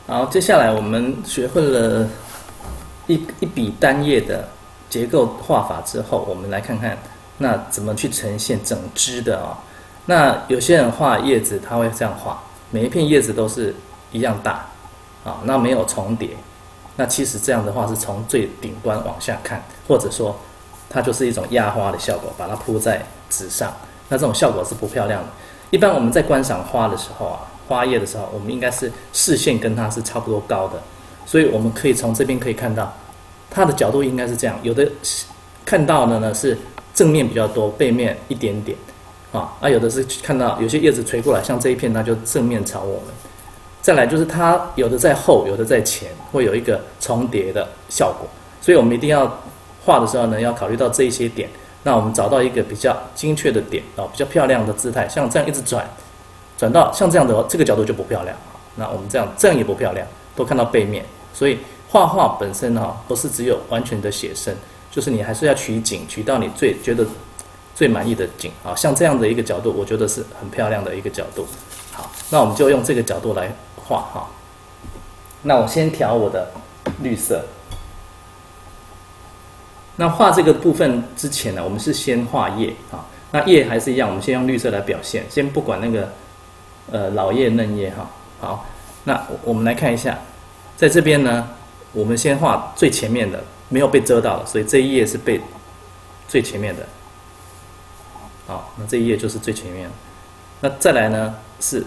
好，接下来我们学会了一笔单页的结构画法之后，我们来看看那怎么去呈现整枝的哦。那有些人画叶子，他会这样画，每一片叶子都是一样大啊，那没有重叠。那其实这样的话是从最顶端往下看，或者说它就是一种压花的效果，把它铺在纸上，那这种效果是不漂亮的。一般我们在观赏花的时候啊，花叶的时候，我们应该是视线跟它是差不多高的，所以我们可以从这边可以看到，它的角度应该是这样。有的看到的呢是正面比较多，背面一点点啊，有的是看到有些叶子垂过来，像这一片，它就正面朝我们。再来就是它有的在后，有的在前，会有一个重叠的效果，所以我们一定要画的时候呢，要考虑到这一些点。那我们找到一个比较精确的点啊，比较漂亮的姿态，像这样一直转到像这样的这个角度就不漂亮。那我们这样也不漂亮，都看到背面。所以画画本身不是只有完全的写生，就是你还是要取景，取到你觉得最满意的景啊。像这样的一个角度，我觉得是很漂亮的一个角度。好，那我们就用这个角度来画哈。那我先调我的绿色。那画这个部分之前呢，我们是先画叶啊。那叶还是一样，我们先用绿色来表现，先不管那个老叶嫩叶哈。好，那我们来看一下，在这边呢，我们先画最前面的，没有被遮到的，所以这一页是被最前面的。好，那这一页就是最前面。那再来呢是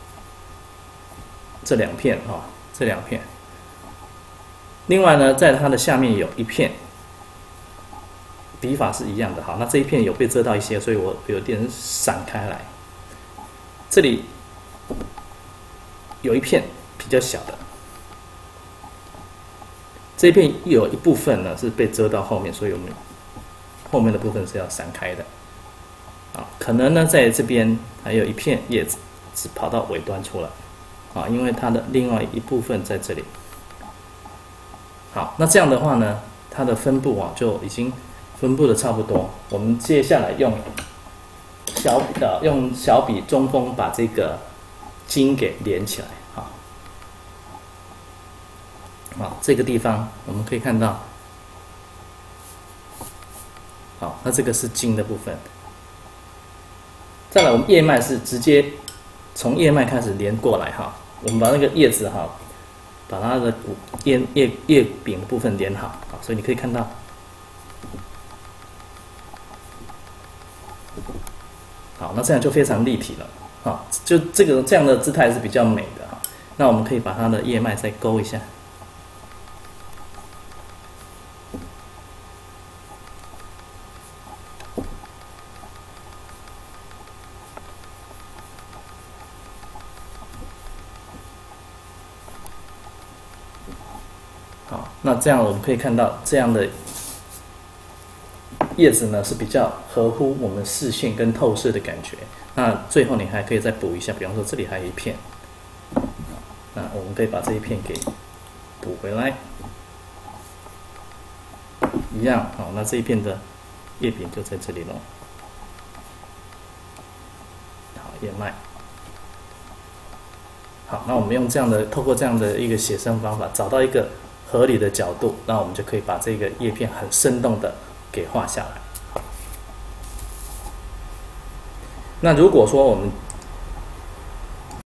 这两片哈，这两片。另外呢，在它的下面有一片。笔法是一样的，好，那这一片有被遮到一些，所以我有点闪开来。这里有一片比较小的，这一片有一部分呢是被遮到后面，所以我们后面的部分是要闪开的。啊，可能呢在这边还有一片叶子只跑到尾端出来，啊，因为它的另外一部分在这里。好，那这样的话呢，它的分布就已经分布的差不多，我们接下来用小笔中锋把这个茎给连起来，好，这个地方我们可以看到，好，那这个是茎的部分。再来，我们叶脉是直接从叶脉开始连过来哈，我们把那个叶子把它的叶柄的部分连好，所以你可以看到。好，那这样就非常立体了，就这样的姿态是比较美的哈。那我们可以把它的叶脉再勾一下，好，那这样我们可以看到这样的叶子呢是比较合乎我们视线跟透视的感觉。那最后你还可以再补一下，比方说这里还有一片，那我们可以把这一片给补回来，一样好。那这一片的叶柄就在这里咯。好，叶脉。好，那我们用透过这样的一个写生方法，找到一个合理的角度，那我们就可以把这个叶片很生动的给画下来。那如果说我们